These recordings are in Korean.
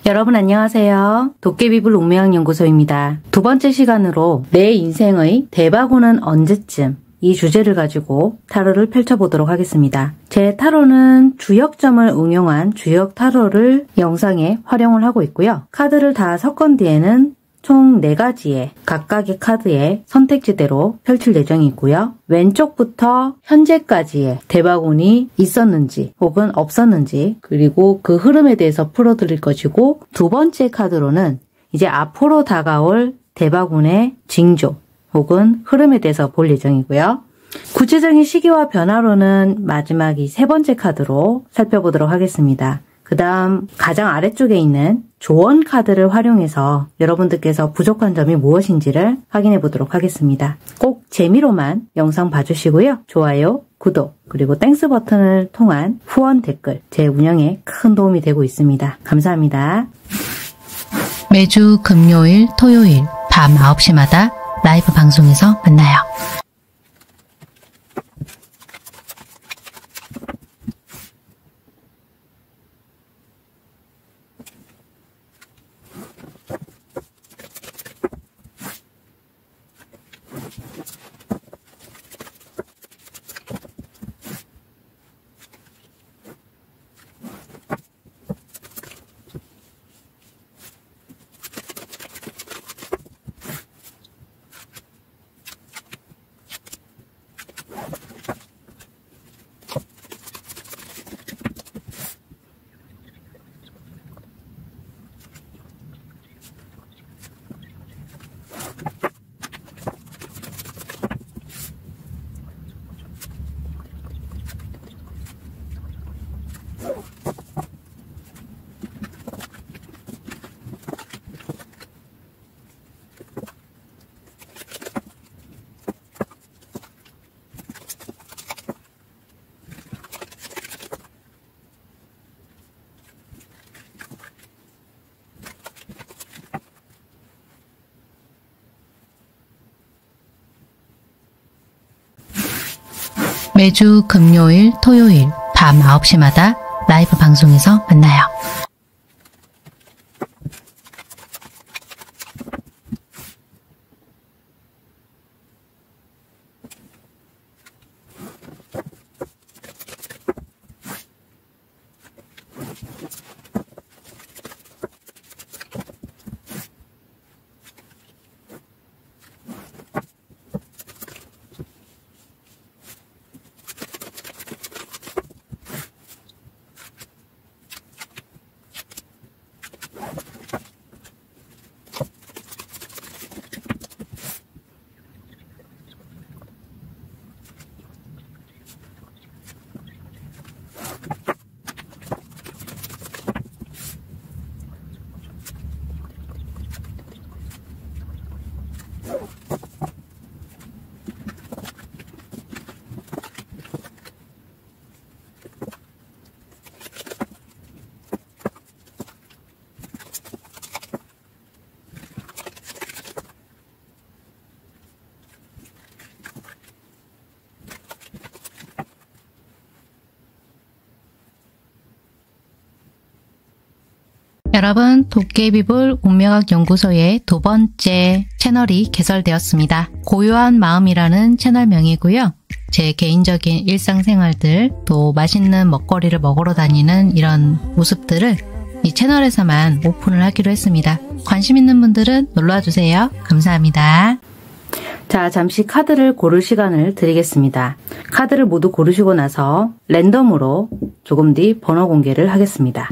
여러분 안녕하세요. 도깨비불 운명연구소입니다. 두 번째 시간으로 내 인생의 대박 오는 언제쯤 이 주제를 가지고 타로를 펼쳐보도록 하겠습니다. 제 타로는 주역점을 응용한 주역 타로를 영상에 활용을 하고 있고요. 카드를 다 섞은 뒤에는 총 4가지의 각각의 카드의 선택지대로 펼칠 예정이 있고요. 왼쪽부터 현재까지의 대박운이 있었는지 혹은 없었는지 그리고 그 흐름에 대해서 풀어드릴 것이고 두 번째 카드로는 이제 앞으로 다가올 대박운의 징조 혹은 흐름에 대해서 볼 예정이고요. 구체적인 시기와 변화로는 마지막 이 3번째 카드로 살펴보도록 하겠습니다. 그 다음 가장 아래쪽에 있는 조언 카드를 활용해서 여러분들께서 부족한 점이 무엇인지를 확인해 보도록 하겠습니다. 꼭 재미로만 영상 봐주시고요. 좋아요, 구독, 그리고 땡스 버튼을 통한 후원 댓글 제 운영에 큰 도움이 되고 있습니다. 감사합니다. 매주 금요일, 토요일 밤 9시마다 라이브 방송에서 만나요. 매주 금요일, 토요일 밤 9시마다 라이브 방송에서 만나요. 여러분, 도깨비불 운명학 연구소의 두 번째 채널이 개설되었습니다. 고요한 마음이라는 채널명이고요. 제 개인적인 일상생활들, 또 맛있는 먹거리를 먹으러 다니는 이런 모습들을 이 채널에서만 오픈을 하기로 했습니다. 관심 있는 분들은 놀러와주세요. 감사합니다. 자, 잠시 카드를 고를 시간을 드리겠습니다. 카드를 모두 고르시고 나서 랜덤으로 조금 뒤 번호 공개를 하겠습니다.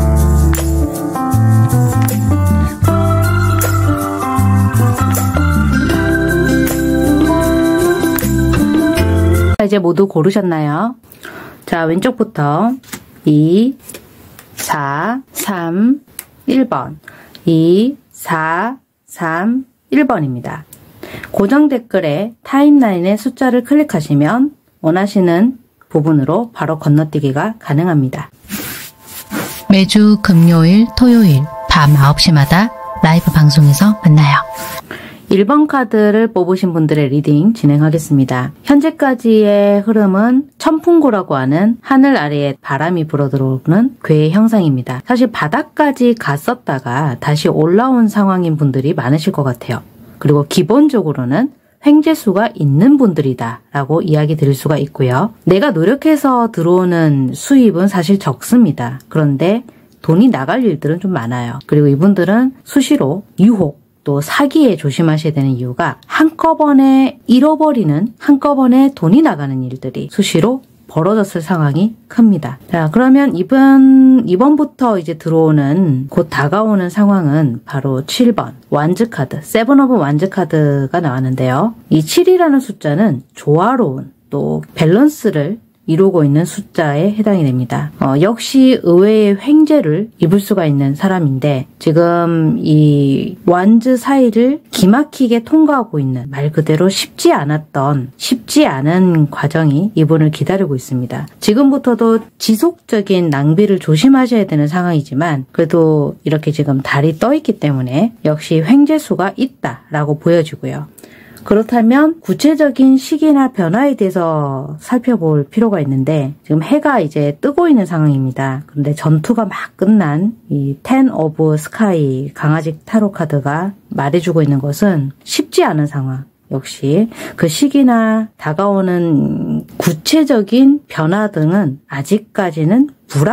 이제 모두 고르셨나요? 자, 왼쪽부터 2, 4, 3, 1번 2, 4, 3, 1번입니다. 고정 댓글에 타임라인의 숫자를 클릭하시면 원하시는 부분으로 바로 건너뛰기가 가능합니다. 매주 금요일, 토요일 밤 9시마다 라이브 방송에서 만나요. 1번 카드를 뽑으신 분들의 리딩 진행하겠습니다. 현재까지의 흐름은 천풍고라고 하는 하늘 아래에 바람이 불어들어오는 괴의 형상입니다. 사실 바닥까지 갔었다가 다시 올라온 상황인 분들이 많으실 것 같아요. 그리고 기본적으로는 횡재수가 있는 분들이다 라고 이야기 드릴 수가 있고요. 내가 노력해서 들어오는 수입은 사실 적습니다. 그런데 돈이 나갈 일들은 좀 많아요. 그리고 이분들은 수시로 유혹 또 사기에 조심하셔야 되는 이유가 한꺼번에 잃어버리는, 한꺼번에 돈이 나가는 일들이 수시로 벌어졌을 상황이 큽니다. 자, 그러면 이번부터 이제 들어오는, 곧 다가오는 상황은 바로 7번 완즈 카드, 세븐 오브 완즈 카드가 나왔는데요. 이 7이라는 숫자는 조화로운 또 밸런스를 이루고 있는 숫자에 해당이 됩니다. 역시 의외의 횡재를 입을 수가 있는 사람인데 지금 이 완즈 사이를 기막히게 통과하고 있는, 말 그대로 쉽지 않은 과정이 이분을 기다리고 있습니다. 지금부터도 지속적인 낭비를 조심하셔야 되는 상황이지만 그래도 이렇게 지금 달이 떠 있기 때문에 역시 횡재수가 있다라고 보여지고요. 그렇다면 구체적인 시기나 변화에 대해서 살펴볼 필요가 있는데 지금 해가 이제 뜨고 있는 상황입니다. 그런데 전투가 막 끝난 이 텐 오브 스카이 강아지 타로 카드가 말해주고 있는 것은 쉽지 않은 상황. 역시 그 시기나 다가오는 구체적인 변화 등은 아직까지는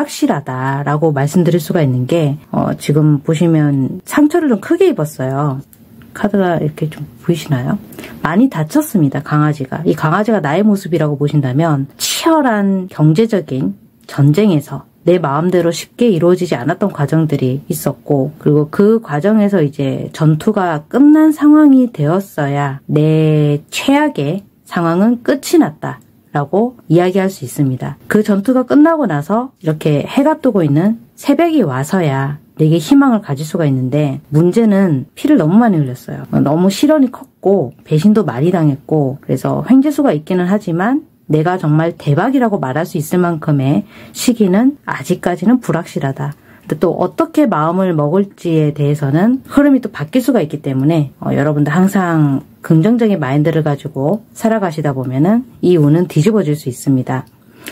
불확실하다라고 말씀드릴 수가 있는 게 지금 보시면 상처를 좀 크게 입었어요. 카드가 이렇게 좀 보이시나요? 많이 다쳤습니다, 강아지가. 이 강아지가 나의 모습이라고 보신다면 치열한 경제적인 전쟁에서 내 마음대로 쉽게 이루어지지 않았던 과정들이 있었고, 그리고 그 과정에서 이제 전투가 끝난 상황이 되었어야 내 최악의 상황은 끝이 났다 라고 이야기할 수 있습니다. 그 전투가 끝나고 나서 이렇게 해가 뜨고 있는 새벽이 와서야 내게 희망을 가질 수가 있는데 문제는 피를 너무 많이 흘렸어요. 너무 시련이 컸고 배신도 많이 당했고 그래서 횡재수가 있기는 하지만 내가 정말 대박이라고 말할 수 있을 만큼의 시기는 아직까지는 불확실하다. 근데 또 어떻게 마음을 먹을지에 대해서는 흐름이 또 바뀔 수가 있기 때문에 여러분들 항상 긍정적인 마인드를 가지고 살아가시다 보면은 이 운은 뒤집어질 수 있습니다.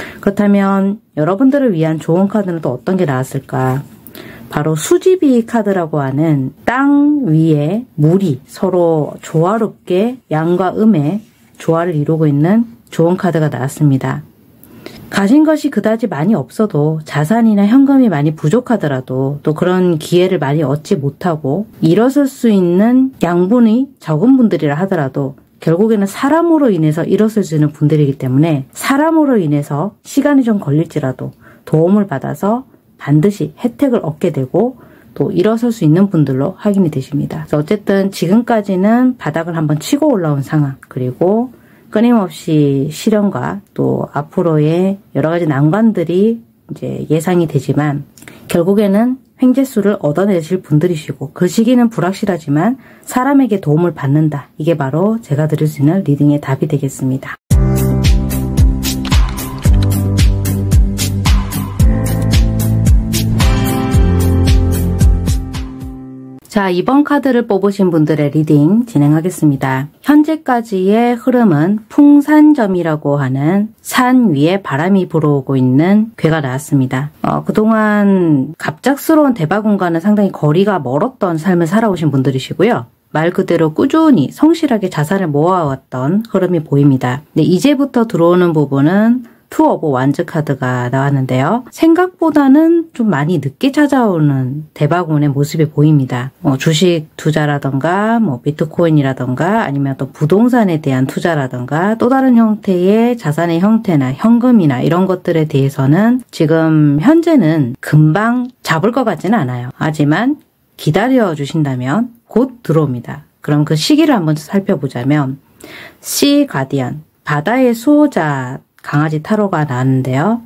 그렇다면 여러분들을 위한 좋은 카드는 또 어떤 게 나왔을까? 바로 수지비 카드라고 하는 땅 위에 물이 서로 조화롭게 양과 음의 조화를 이루고 있는 좋은 카드가 나왔습니다. 가진 것이 그다지 많이 없어도 자산이나 현금이 많이 부족하더라도 또 그런 기회를 많이 얻지 못하고 일어설 수 있는 양분이 적은 분들이라 하더라도 결국에는 사람으로 인해서 일어설 수 있는 분들이기 때문에 사람으로 인해서 시간이 좀 걸릴지라도 도움을 받아서 반드시 혜택을 얻게 되고 또 일어설 수 있는 분들로 확인이 되십니다. 그래서 어쨌든 지금까지는 바닥을 한번 치고 올라온 상황, 그리고 끊임없이 시련과 또 앞으로의 여러 가지 난관들이 이제 예상이 되지만 결국에는 횡재수를 얻어내실 분들이시고 그 시기는 불확실하지만 사람에게 도움을 받는다. 이게 바로 제가 드릴 수 있는 리딩의 답이 되겠습니다. 자, 이번 카드를 뽑으신 분들의 리딩 진행하겠습니다. 현재까지의 흐름은 풍산점이라고 하는 산 위에 바람이 불어오고 있는 괴가 나왔습니다. 그동안 갑작스러운 대박운과는 상당히 거리가 멀었던 삶을 살아오신 분들이시고요. 말 그대로 꾸준히 성실하게 자산을 모아왔던 흐름이 보입니다. 근데 이제부터 들어오는 부분은 투 오브 완즈 카드가 나왔는데요. 생각보다는 좀 많이 늦게 찾아오는 대박운의 모습이 보입니다. 주식 투자라던가 비트코인이라던가 아니면 또 부동산에 대한 투자라던가 또 다른 형태의 자산의 형태나 현금이나 이런 것들에 대해서는 지금 현재는 금방 잡을 것 같지는 않아요. 하지만 기다려 주신다면 곧 들어옵니다. 그럼 그 시기를 한번 살펴보자면 씨 가디언, 바다의 수호자 강아지 타로가 나왔는데요.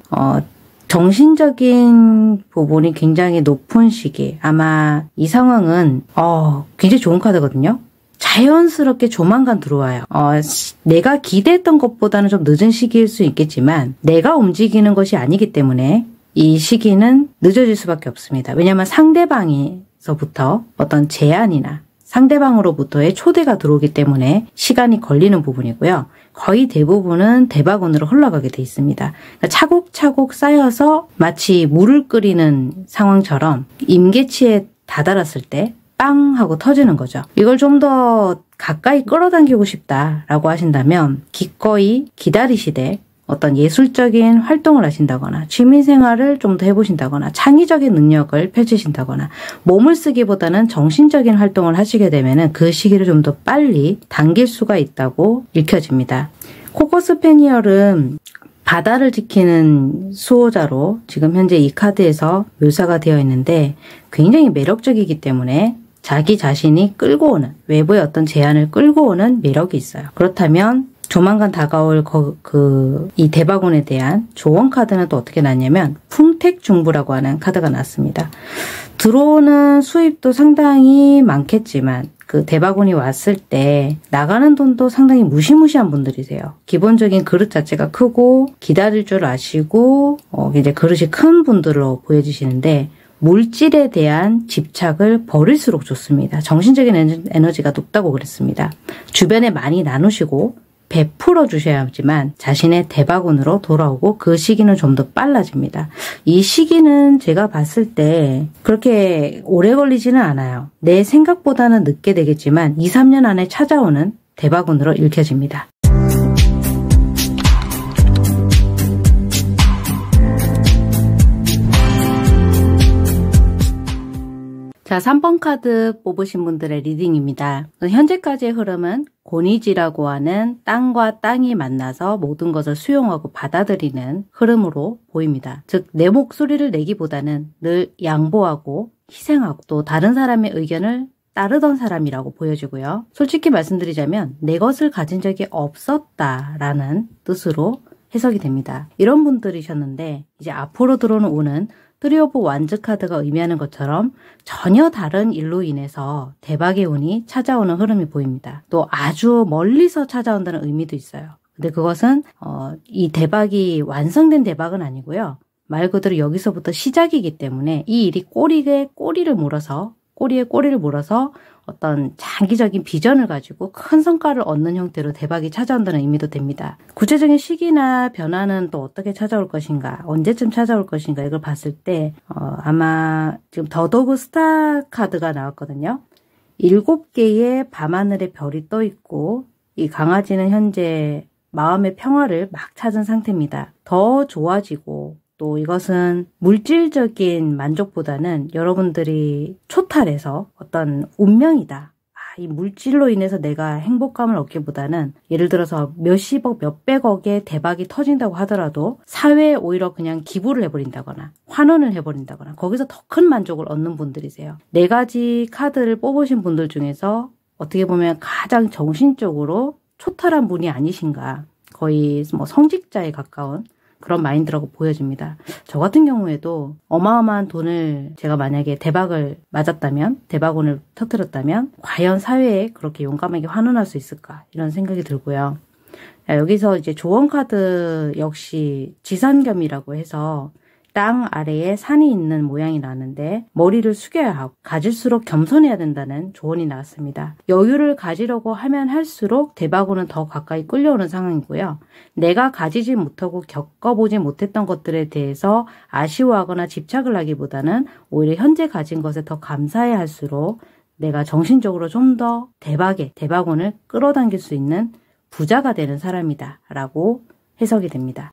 정신적인 부분이 굉장히 높은 시기. 아마 이 상황은 굉장히 좋은 카드거든요. 자연스럽게 조만간 들어와요. 내가 기대했던 것보다는 좀 늦은 시기일 수 있겠지만 내가 움직이는 것이 아니기 때문에 이 시기는 늦어질 수밖에 없습니다. 왜냐하면 상대방에서부터 어떤 제안이나 상대방으로부터의 초대가 들어오기 때문에 시간이 걸리는 부분이고요. 거의 대부분은 대박운으로 흘러가게 돼 있습니다. 그러니까 차곡차곡 쌓여서 마치 물을 끓이는 상황처럼 임계치에 다다랐을 때 빵 하고 터지는 거죠. 이걸 좀 더 가까이 끌어당기고 싶다라고 하신다면 기꺼이 기다리시되 어떤 예술적인 활동을 하신다거나 취미생활을 좀 더 해보신다거나 창의적인 능력을 펼치신다거나 몸을 쓰기보다는 정신적인 활동을 하시게 되면 그 시기를 좀 더 빨리 당길 수가 있다고 읽혀집니다. 코코 스패니얼은 바다를 지키는 수호자로 지금 현재 이 카드에서 묘사가 되어 있는데 굉장히 매력적이기 때문에 자기 자신이 끌고 오는 외부의 어떤 제안을 끌고 오는 매력이 있어요. 그렇다면 조만간 다가올 이 대박운에 대한 조언 카드는 또 어떻게 나왔냐면 풍택중부라고 하는 카드가 나왔습니다. 들어오는 수입도 상당히 많겠지만 그 대박운이 왔을 때 나가는 돈도 상당히 무시무시한 분들이세요. 기본적인 그릇 자체가 크고 기다릴 줄 아시고 이제 그릇이 큰 분들로 보여지시는데 물질에 대한 집착을 버릴수록 좋습니다. 정신적인 에너지가 높다고 그랬습니다. 주변에 많이 나누시고 베풀어 주셔야 하지만 자신의 대박운으로 돌아오고 그 시기는 좀 더 빨라집니다. 이 시기는 제가 봤을 때 그렇게 오래 걸리지는 않아요. 내 생각보다는 늦게 되겠지만 2, 3년 안에 찾아오는 대박운으로 읽혀집니다. 자, 3번 카드 뽑으신 분들의 리딩입니다. 현재까지의 흐름은 고니지라고 하는 땅과 땅이 만나서 모든 것을 수용하고 받아들이는 흐름으로 보입니다. 즉, 내 목소리를 내기보다는 늘 양보하고 희생하고 또 다른 사람의 의견을 따르던 사람이라고 보여지고요. 솔직히 말씀드리자면 내 것을 가진 적이 없었다라는 뜻으로 해석이 됩니다. 이런 분들이셨는데 이제 앞으로 들어오는 운은 트리 오브 완즈 카드가 의미하는 것처럼 전혀 다른 일로 인해서 대박의 운이 찾아오는 흐름이 보입니다. 또 아주 멀리서 찾아온다는 의미도 있어요. 근데 그것은 이 대박이 완성된 대박은 아니고요. 말 그대로 여기서부터 시작이기 때문에 이 일이 꼬리에 꼬리를 물어서 어떤 장기적인 비전을 가지고 큰 성과를 얻는 형태로 대박이 찾아온다는 의미도 됩니다. 구체적인 시기나 변화는 또 어떻게 찾아올 것인가, 언제쯤 찾아올 것인가 이걸 봤을 때 아마 지금 더더그 스타 카드가 나왔거든요. 7개의 밤하늘의 별이 떠 있고 이 강아지는 현재 마음의 평화를 막 찾은 상태입니다. 더 좋아지고 또 이것은 물질적인 만족보다는 여러분들이 초탈해서 어떤 운명이다. 이 물질로 인해서 내가 행복감을 얻기보다는 예를 들어서 몇십억, 몇백억의 대박이 터진다고 하더라도 사회에 오히려 그냥 기부를 해버린다거나 환원을 해버린다거나 거기서 더 큰 만족을 얻는 분들이세요. 4가지 카드를 뽑으신 분들 중에서 어떻게 보면 가장 정신적으로 초탈한 분이 아니신가. 거의 뭐 성직자에 가까운 그런 마인드라고 보여집니다. 저 같은 경우에도 어마어마한 돈을 제가 만약에 대박을 맞았다면, 대박운을 터뜨렸다면 과연 사회에 그렇게 용감하게 환원할 수 있을까 이런 생각이 들고요. 여기서 이제 조언 카드 역시 지산겸이라고 해서 땅 아래에 산이 있는 모양이 나는데 머리를 숙여야 하고 가질수록 겸손해야 된다는 조언이 나왔습니다. 여유를 가지려고 하면 할수록 대박운은 더 가까이 끌려오는 상황이고요. 내가 가지지 못하고 겪어보지 못했던 것들에 대해서 아쉬워하거나 집착을 하기보다는 오히려 현재 가진 것에 더 감사해야 할수록 내가 정신적으로 좀 더 대박운을 끌어당길 수 있는 부자가 되는 사람이다 라고 해석이 됩니다.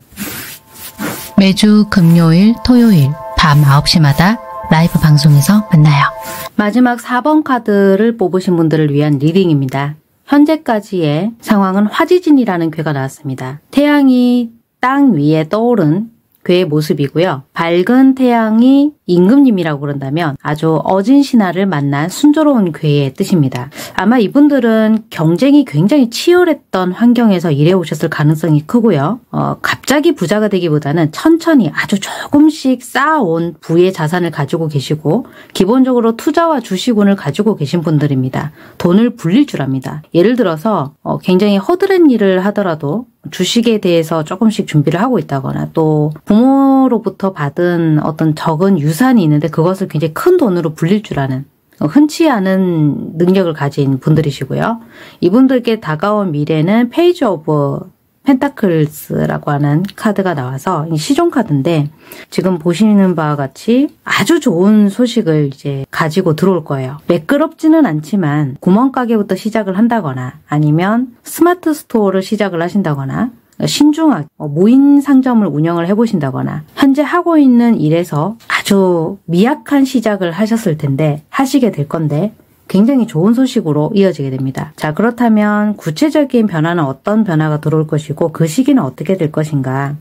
매주 금요일, 토요일 밤 9시마다 라이브 방송에서 만나요. 마지막 4번 카드를 뽑으신 분들을 위한 리딩입니다. 현재까지의 상황은 화지진이라는 괴가 나왔습니다. 태양이 땅 위에 떠오른 괴의 모습이고요. 밝은 태양이 임금님이라고 그런다면 아주 어진 신하를 만난 순조로운 괴의 뜻입니다. 아마 이분들은 경쟁이 굉장히 치열했던 환경에서 일해오셨을 가능성이 크고요. 갑자기 부자가 되기보다는 천천히 아주 조금씩 쌓아온 부의 자산을 가지고 계시고 기본적으로 투자와 주식운을 가지고 계신 분들입니다. 돈을 불릴 줄 압니다. 예를 들어서 굉장히 허드렛 일을 하더라도 주식에 대해서 조금씩 준비를 하고 있다거나 또 부모로부터 받은 어떤 적은 유산이 있는데 그것을 굉장히 큰 돈으로 불릴 줄 아는 흔치 않은 능력을 가진 분들이시고요. 이분들께 다가온 미래는 페이지 오브 펜타클스라고 하는 카드가 나와서 시종 카드인데 지금 보시는 바와 같이 아주 좋은 소식을 이제 가지고 들어올 거예요. 매끄럽지는 않지만 구멍가게부터 시작을 한다거나 아니면 스마트 스토어를 시작을 하신다거나 신중하게 무인 상점을 운영을 해보신다거나 현재 하고 있는 일에서 아주 미약한 시작을 하셨을 텐데 하시게 될 건데 굉장히 좋은 소식으로 이어지게 됩니다. 자, 그렇다면 구체적인 변화는 어떤 변화가 들어올 것이고 그 시기는 어떻게 될 것인가?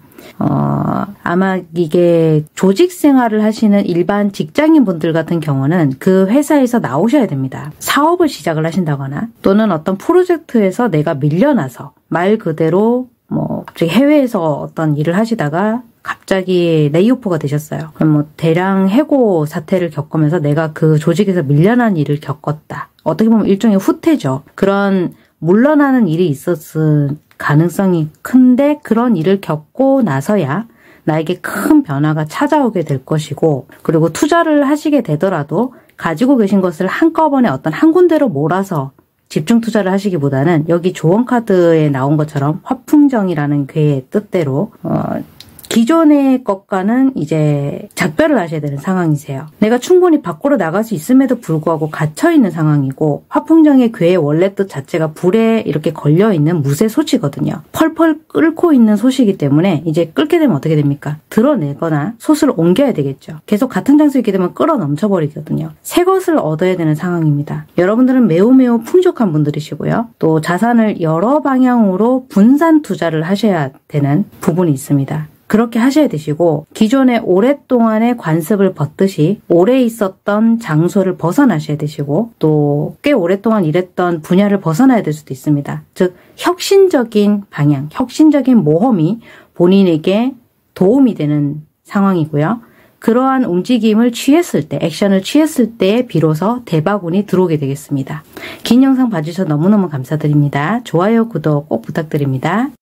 아마 이게 조직 생활을 하시는 일반 직장인 분들 같은 경우는 그 회사에서 나오셔야 됩니다. 사업을 시작을 하신다거나 또는 어떤 프로젝트에서 내가 밀려나서 말 그대로 갑자기 해외에서 어떤 일을 하시다가 갑자기 레이오프가 되셨어요. 그럼 대량 해고 사태를 겪으면서 내가 그 조직에서 밀려난 일을 겪었다. 어떻게 보면 일종의 후퇴죠. 그런 물러나는 일이 있었을 가능성이 큰데 그런 일을 겪고 나서야 나에게 큰 변화가 찾아오게 될 것이고 그리고 투자를 하시게 되더라도 가지고 계신 것을 한꺼번에 어떤 한 군데로 몰아서 집중 투자를 하시기보다는 여기 조언 카드에 나온 것처럼 화풍정이라는 괴의 뜻대로 기존의 것과는 이제 작별을 하셔야 되는 상황이세요. 내가 충분히 밖으로 나갈 수 있음에도 불구하고 갇혀있는 상황이고 화풍정의 괴의 원래 뜻 자체가 불에 이렇게 걸려있는 무쇠 솥이거든요. 펄펄 끓고 있는 솥이기 때문에 이제 끓게 되면 어떻게 됩니까? 드러내거나 솥을 옮겨야 되겠죠. 계속 같은 장소에 있게 되면 끓어 넘쳐버리거든요. 새 것을 얻어야 되는 상황입니다. 여러분들은 매우 풍족한 분들이시고요. 또 자산을 여러 방향으로 분산 투자를 하셔야 되는 부분이 있습니다. 그렇게 하셔야 되시고 기존에 오랫동안의 관습을 벗듯이 오래 있었던 장소를 벗어나셔야 되시고 또 꽤 오랫동안 일했던 분야를 벗어나야 될 수도 있습니다. 즉 혁신적인 방향, 혁신적인 모험이 본인에게 도움이 되는 상황이고요. 그러한 움직임을 취했을 때, 액션을 취했을 때 비로소 대박운이 들어오게 되겠습니다. 긴 영상 봐주셔서 너무너무 감사드립니다. 좋아요, 구독 꼭 부탁드립니다.